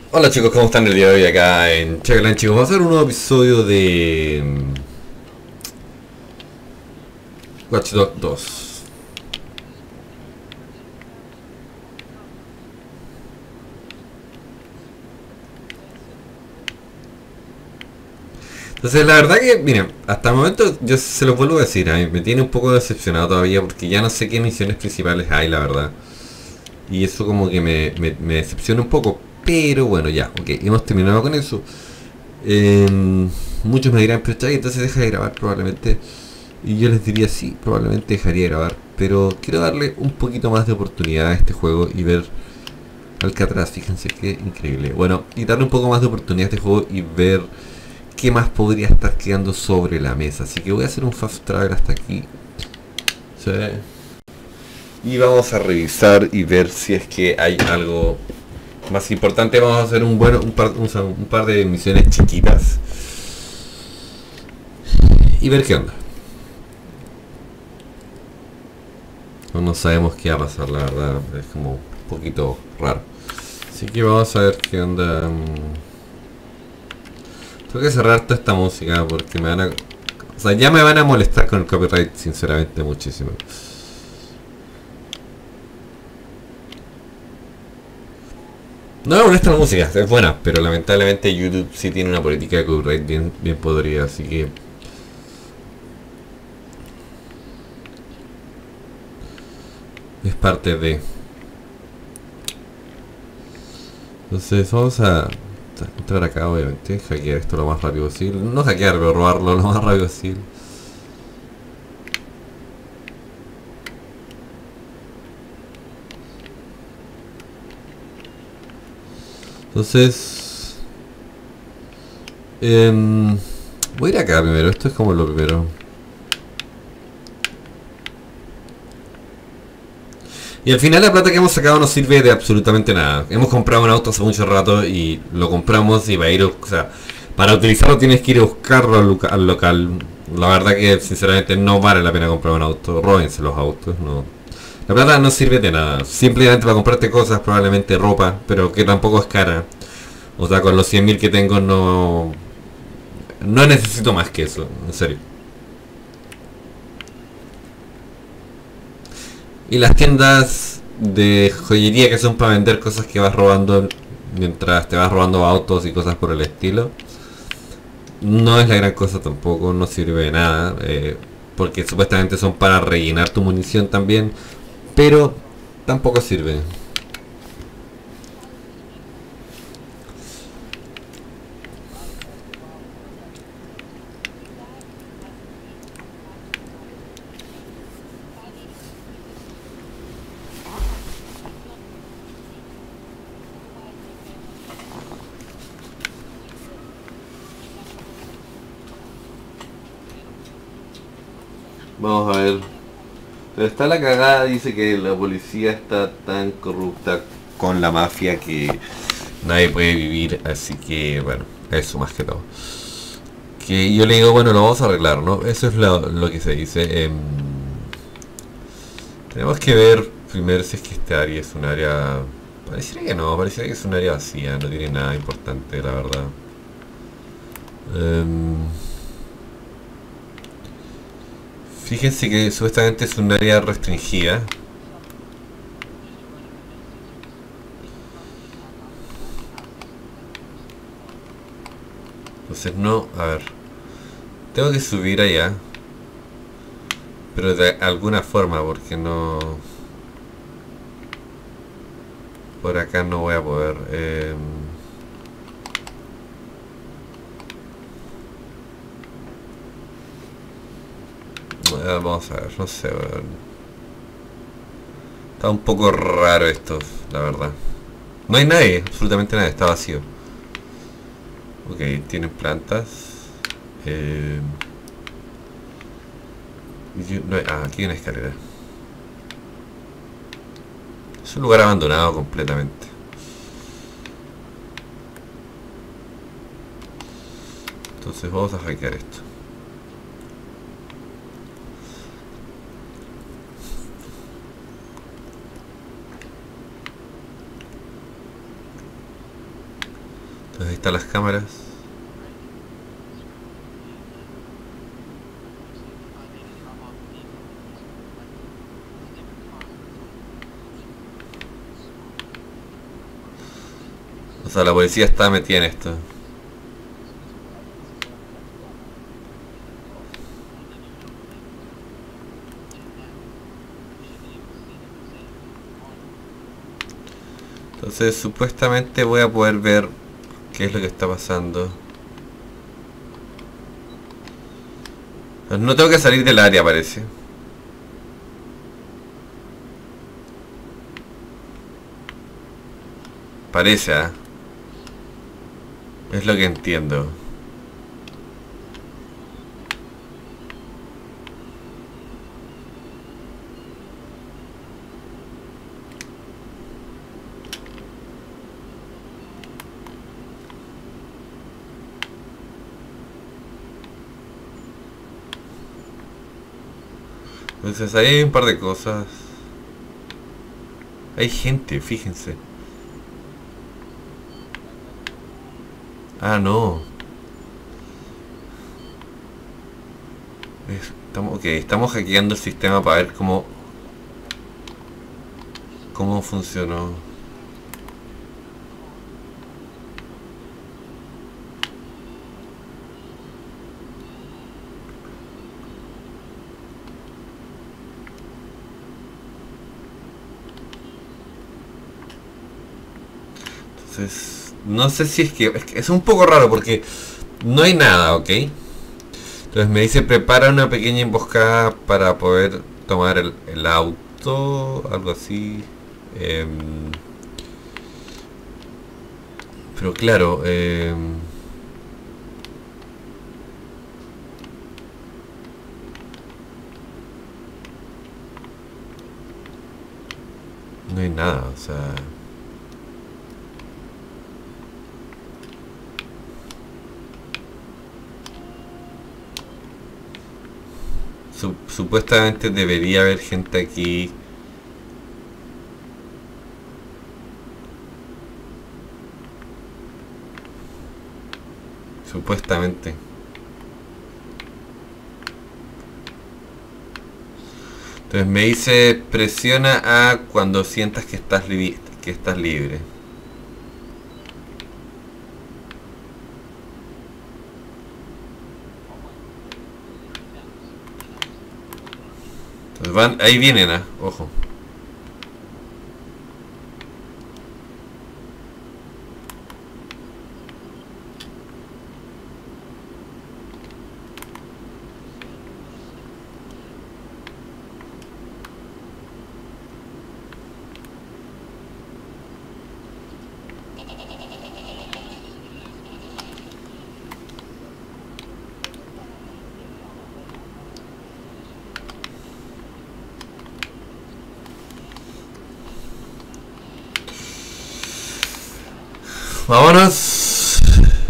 Hola chicos, ¿cómo están el día de hoy acá en Chagalan? Chicos, vamos a hacer un nuevo episodio de Watch Dogs 2. Entonces la verdad que, miren, hasta el momento yo se los vuelvo a decir, a mí me tiene un poco decepcionado todavía porque ya no sé qué misiones principales hay, la verdad. Y eso como que me decepciona un poco. Pero bueno, ya, ok, hemos terminado con eso. Muchos me dirán, pero Chagui, entonces deja de grabar probablemente. Y yo les diría sí, probablemente dejaría de grabar. Pero quiero darle un poquito más de oportunidad a este juego y ver Alcatraz, fíjense qué increíble. Bueno, y darle un poco más de oportunidad a este juego y ver qué más podría estar quedando sobre la mesa. Así que voy a hacer un fast travel hasta aquí. Sí. Y vamos a revisar y ver si es que hay algo más importante. Vamos a hacer un par de misiones chiquitas y ver qué onda. No sabemos qué va a pasar, la verdad. Es como un poquito raro. Así que vamos a ver qué onda. Tengo que cerrar toda esta música porque me van a... O sea, ya me van a molestar con el copyright, sinceramente, muchísimo. No me molesta la música, es buena, pero lamentablemente YouTube sí tiene una política de copyright bien podrida, así que... Es parte de... Entonces vamos a entrar acá, obviamente, hackear esto lo más rápido posible. No hackear, pero robarlo lo más rápido posible. Entonces... voy a ir acá primero, esto es como lo primero. Y al final la plata que hemos sacado no sirve de absolutamente nada. Hemos comprado un auto hace mucho rato y lo compramos y va a ir, o sea, para utilizarlo tienes que ir a buscarlo al local. La verdad que sinceramente no vale la pena comprar un auto. Róbense los autos, no. La plata no sirve de nada. Simplemente para comprarte cosas, probablemente ropa, pero que tampoco es cara. O sea, con los 100.000 que tengo no necesito más que eso, en serio. Y las tiendas de joyería que son para vender cosas que vas robando mientras te vas robando autos y cosas por el estilo. No es la gran cosa tampoco, no sirve de nada. Porque supuestamente son para rellenar tu munición también. Pero tampoco sirve. Vamos a ver. Pero está la cagada, dice que la policía está tan corrupta con la mafia que nadie puede vivir, así que bueno, eso más que todo. Que yo le digo, bueno, lo vamos a arreglar, ¿no? Eso es lo que se dice. Tenemos que ver primero si es que este área es un área... Pareciera que no, pareciera que es un área vacía, no tiene nada importante, la verdad. Em, Fíjense que supuestamente es un área restringida. Entonces no, a ver. Tengo que subir allá. Pero de alguna forma, porque no... Por acá no voy a poder. Vamos a ver, no sé. Está un poco raro esto, la verdad. No hay nadie, absolutamente nadie, está vacío. Ok, tienen plantas. Eh, aquí hay una escalera. Es un lugar abandonado completamente. Entonces vamos a hackear esto. Entonces ahí están las cámaras. O sea, la policía está metida en esto. Entonces supuestamente voy a poder ver qué es lo que está pasando. No tengo que salir del área, parece. Parece, ¿ah? Es lo que entiendo. Entonces ahí hay un par de cosas. Hay gente, fíjense. Ah, no. Estamos hackeando el sistema para ver cómo funcionó. Entonces, no sé si es un poco raro porque no hay nada, ¿ok? Entonces me dice prepara una pequeña emboscada para poder tomar el auto, algo así. Pero claro, no hay nada, o sea... Supuestamente debería haber gente aquí. Supuestamente. Entonces me dice presiona A cuando sientas que estás libre. Entonces ahí vienen, ojo. Vámonos.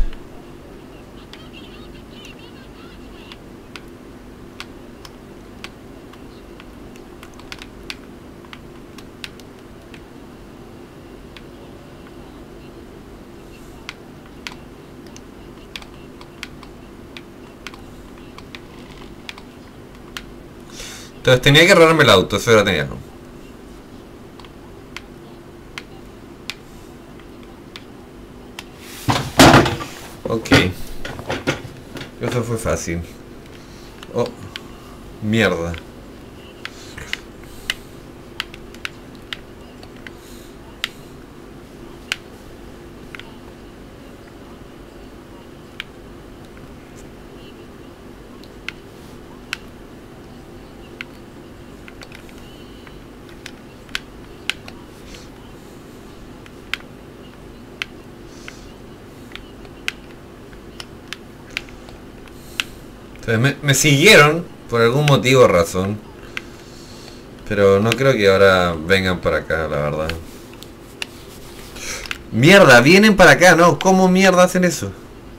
Entonces tenía que robarme el auto, eso era tenía. Ok. Eso fue fácil. Oh, mierda. Entonces me siguieron por algún motivo o razón. Pero no creo que ahora vengan para acá, la verdad. Mierda, vienen para acá, ¿no? ¿Cómo mierda hacen eso?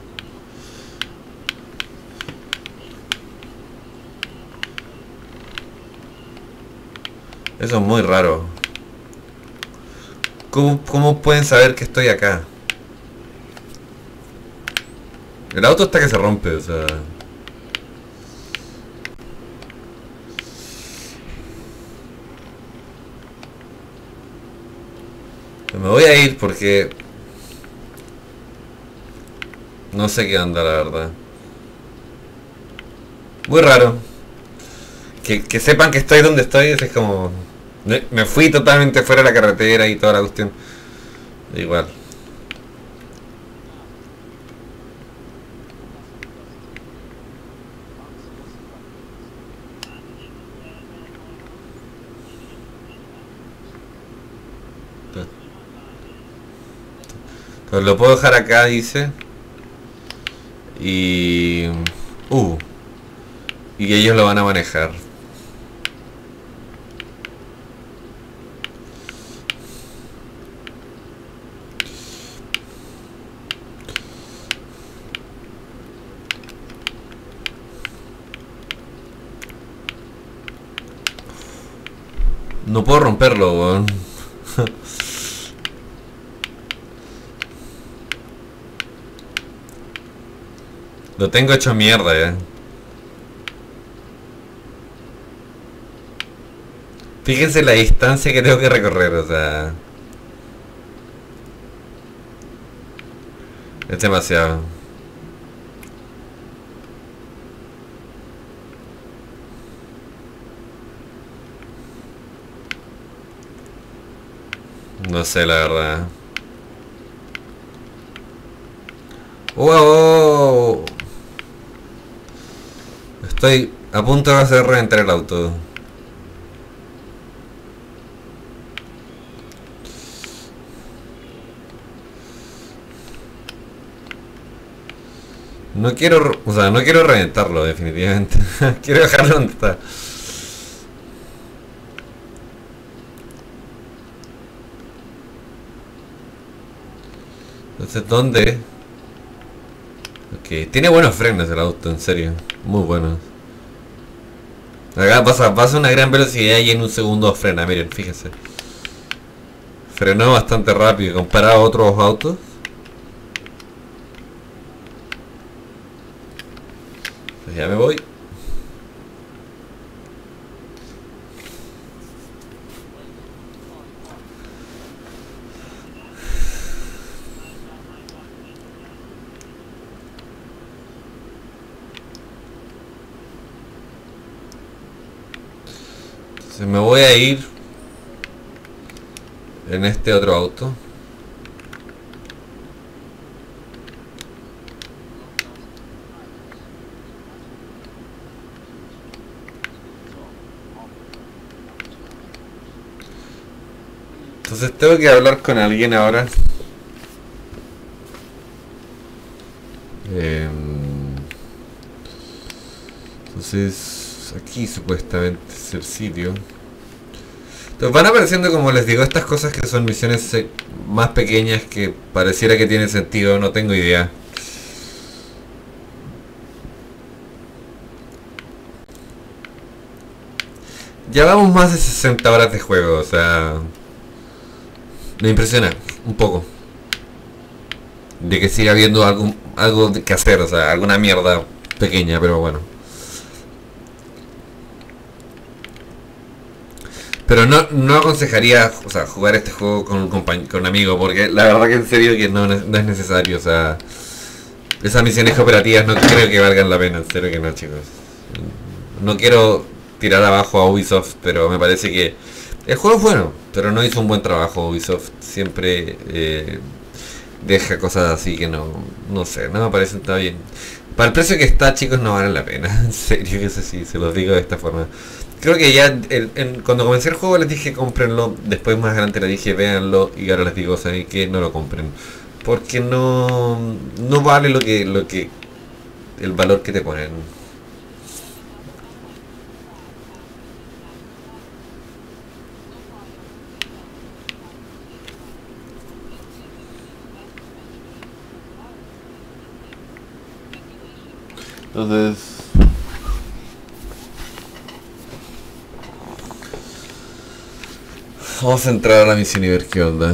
Eso es muy raro. ¿Cómo pueden saber que estoy acá? El auto hasta que se rompe, o sea... Me voy a ir porque... No sé qué onda, la verdad. Muy raro. Que sepan que estoy donde estoy, es como... Me fui totalmente fuera de la carretera y toda la cuestión. Igual. Pues lo puedo dejar acá, dice. Y... Uh. Y ellos lo van a manejar. No puedo romperlo, weón. Lo tengo hecho mierda ya. Fíjense la distancia que tengo que recorrer, o sea... Es demasiado. No sé, la verdad. ¡Wow! Estoy a punto de hacer reventar el auto. No quiero, o sea, no quiero reventarlo definitivamente. Quiero dejarlo donde está. Entonces, ¿dónde? Ok, tiene buenos frenos el auto, en serio. Muy buenos. Acá pasa a una gran velocidad y en un segundo frena, miren, fíjense. Frenó bastante rápido comparado a otros autos. Pues ya me voy. Entonces me voy a ir en este otro auto. Entonces tengo que hablar con alguien ahora. Entonces aquí supuestamente es el sitio. Entonces van apareciendo, como les digo, estas cosas que son misiones más pequeñas que pareciera que tienen sentido, no tengo idea. Ya vamos más de 60 horas de juego, o sea... Me impresiona un poco. De que siga habiendo algo que hacer, o sea, alguna mierda pequeña, pero bueno. Pero no aconsejaría, o sea, jugar este juego con con un amigo, porque la verdad que en serio que no es necesario, o sea, esas misiones cooperativas no creo que valgan la pena, en serio que no, chicos. No quiero tirar abajo a Ubisoft, pero me parece que el juego es bueno, pero no hizo un buen trabajo. Ubisoft siempre deja cosas así que no sé, no me parecen tan bien. Para el precio que está, chicos, no vale la pena, en serio que es así, se los digo de esta forma. Creo que ya cuando comencé el juego les dije cómprenlo, después más adelante les dije véanlo y ahora les digo, ¿saben qué? No lo compren. Porque no vale el valor que te ponen. Entonces... Vamos a entrar a la misión y ver qué onda.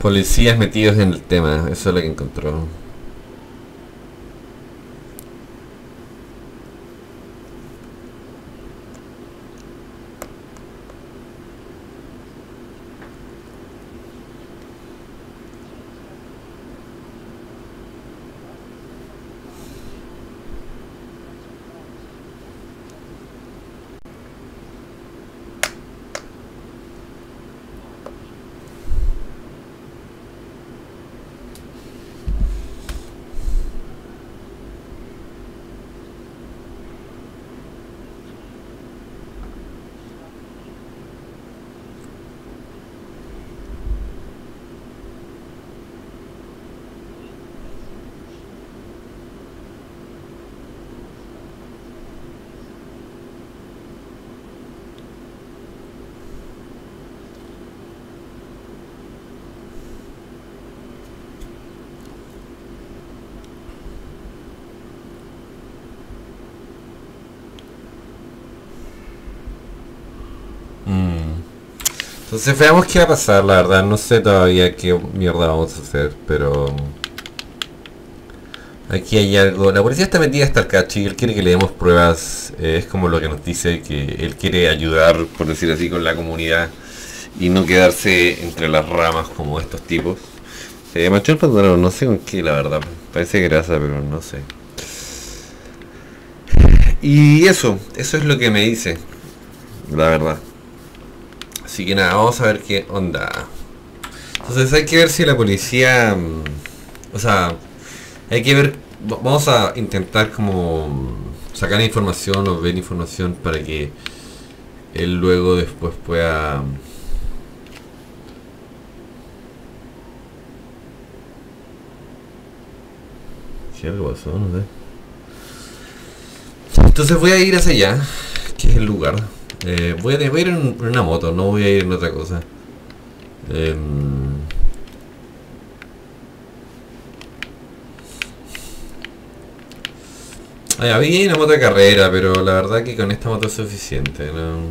Policías metidos en el tema, eso es lo que encontró. Entonces veamos qué va a pasar, la verdad, no sé todavía qué mierda vamos a hacer, pero... Aquí hay algo, la policía está metida hasta el cacho y él quiere que le demos pruebas, es como lo que nos dice, que él quiere ayudar, por decir así, con la comunidad y no quedarse entre las ramas como estos tipos. Manchó el pantalón, no sé con qué, la verdad, parece grasa, pero no sé. Y eso es lo que me dice, la verdad. Así que nada, vamos a ver qué onda. Entonces hay que ver si la policía... O sea, hay que ver... Vamos a intentar como sacar información o ver información para que él luego después pueda... Si algo pasó, no sé. Entonces voy a ir hacia allá, que es el lugar. Voy a ir en una moto, no voy a ir en otra cosa. Había una moto de carrera, pero la verdad que con esta moto es suficiente, ¿no?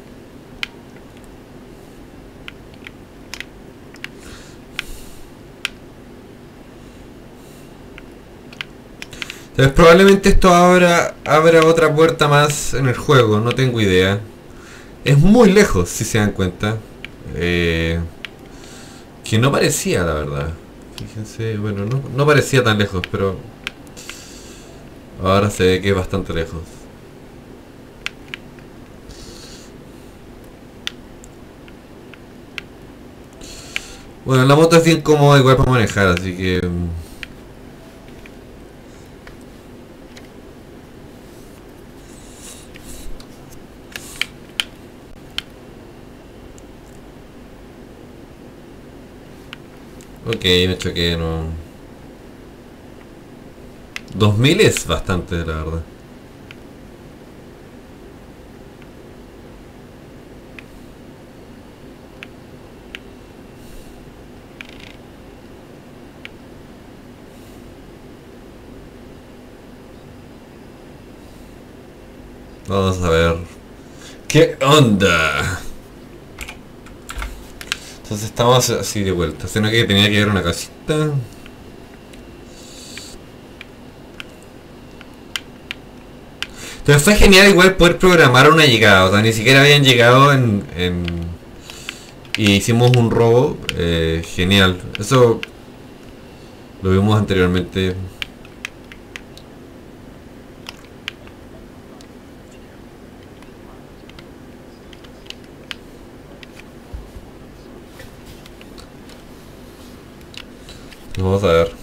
Entonces probablemente esto abra otra puerta más en el juego, no tengo idea. Es muy lejos, si se dan cuenta. Que no parecía, la verdad. Fíjense, bueno, no parecía tan lejos, pero ahora se ve que es bastante lejos. Bueno, la moto es bien cómoda igual para manejar, así que... Ok, me choqué, no... 2000 es bastante, la verdad. Vamos a ver. ¿Qué onda? Entonces estamos así de vuelta. Sino que tenía que ver una casita. Entonces fue genial igual poder programar una llegada. O sea, ni siquiera habían llegado y hicimos un robo. Genial. Eso lo vimos anteriormente. Vamos a ver.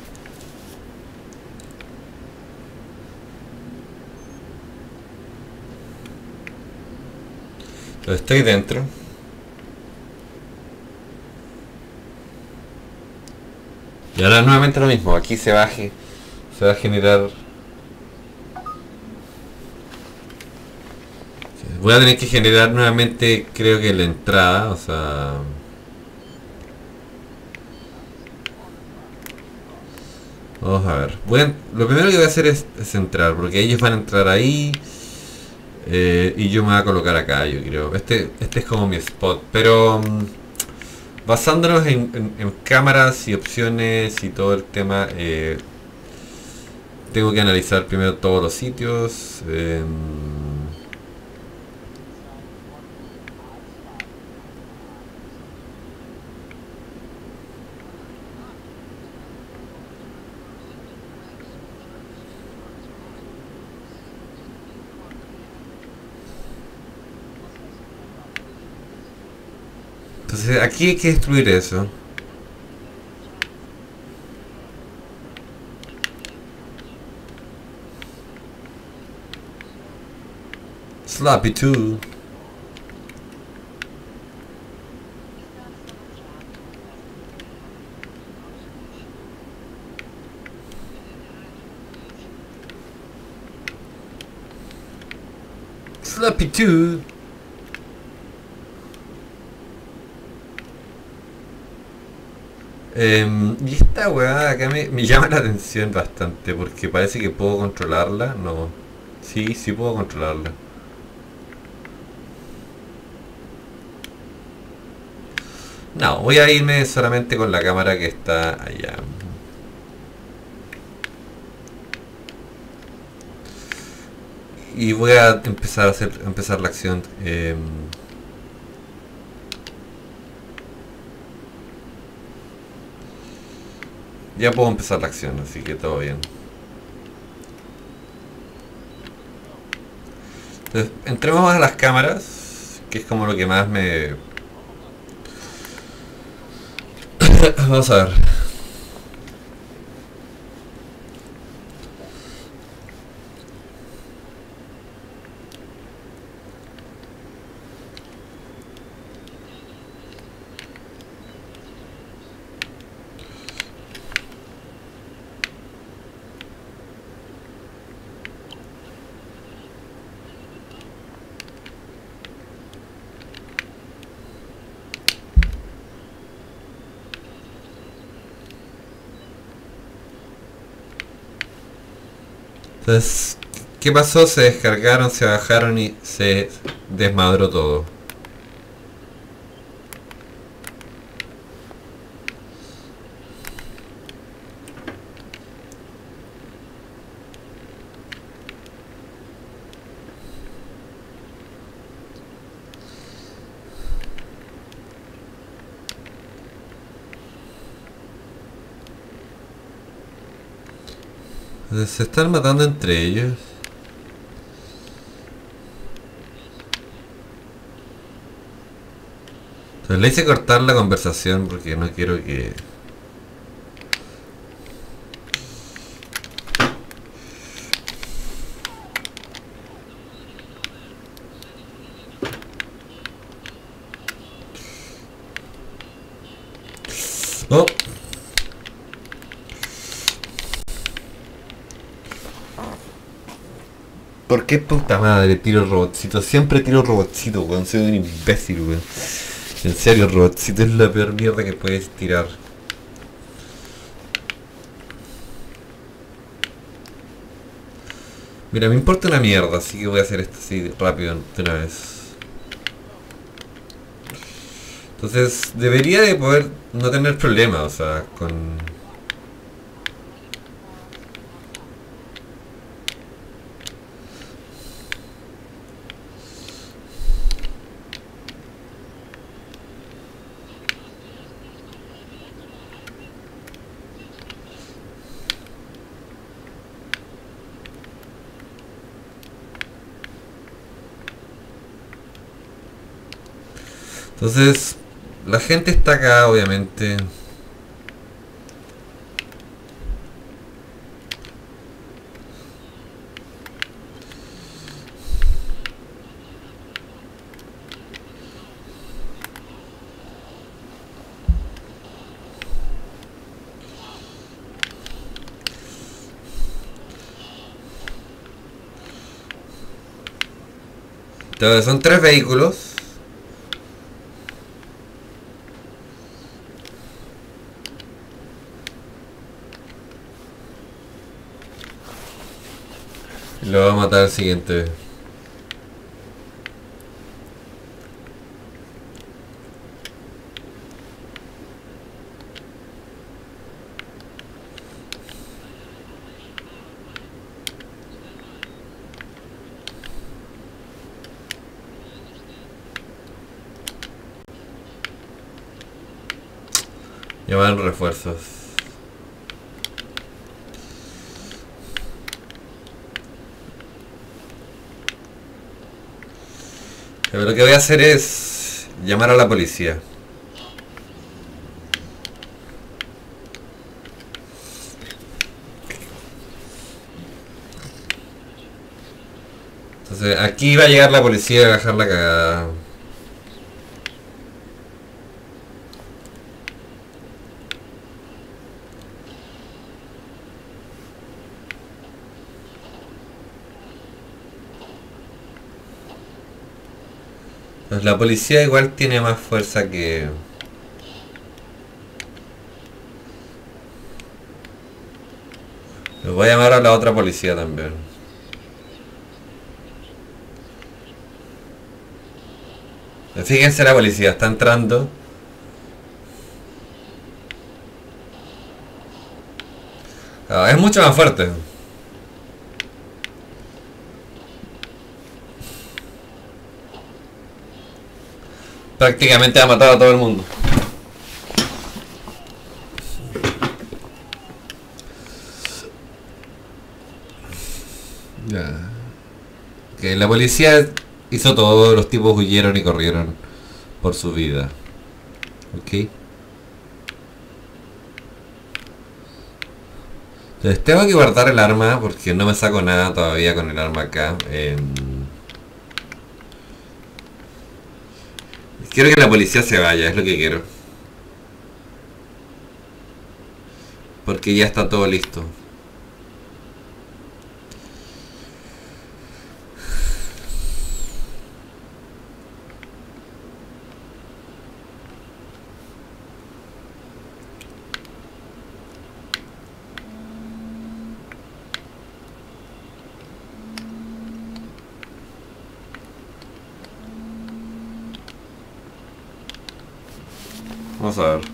Estoy dentro. Y ahora nuevamente lo mismo. Aquí se va a generar... Voy a tener que generar nuevamente, creo que la entrada, o sea... Vamos a ver. Lo primero que voy a hacer es entrar, porque ellos van a entrar ahí. Y yo me voy a colocar acá, yo creo. Este es como mi spot. Pero Basándonos en cámaras y opciones y todo el tema, tengo que analizar primero todos los sitios. Entonces aquí hay que destruir eso. Sloppy 2. Sloppy 2. Y esta weá acá me llama la atención bastante porque parece que puedo controlarla. No. Sí, sí puedo controlarla. No, voy a irme solamente con la cámara que está allá. Y voy a empezar a empezar la acción. Ya puedo empezar la acción, así que todo bien. Entonces, entremos a las cámaras, que es como lo que más me... Vamos a ver. Entonces, ¿qué pasó? Se descargaron, se bajaron y se desmadró todo. Entonces, se están matando entre ellos. Entonces, le hice cortar la conversación porque no quiero que... ¡Oh! ¿Por qué puta madre tiro robotcito? Siempre tiro robotcito, weón. Soy un imbécil, weón. En serio, robotcito es la peor mierda que puedes tirar. Mira, me importa una mierda, así que voy a hacer esto así rápido de una vez. Entonces, debería de poder no tener problemas, o sea, con... Entonces, la gente está acá, obviamente. Entonces, son 3 vehículos. Y lo va a matar el siguiente. Llaman refuerzos. Pero lo que voy a hacer es llamar a la policía. Entonces aquí va a llegar la policía a dejar la cagada. Entonces la policía igual tiene más fuerza que... Les voy a llamar a la otra policía también. Fíjense, la policía está entrando. Ah, es mucho más fuerte. Prácticamente ha matado a todo el mundo. Ya. Que la policía hizo todo, los tipos huyeron y corrieron por su vida. Ok. Entonces tengo que guardar el arma porque no me saco nada todavía con el arma acá. Quiero que la policía se vaya, es lo que quiero. Porque ya está todo listo. Vamos a ver.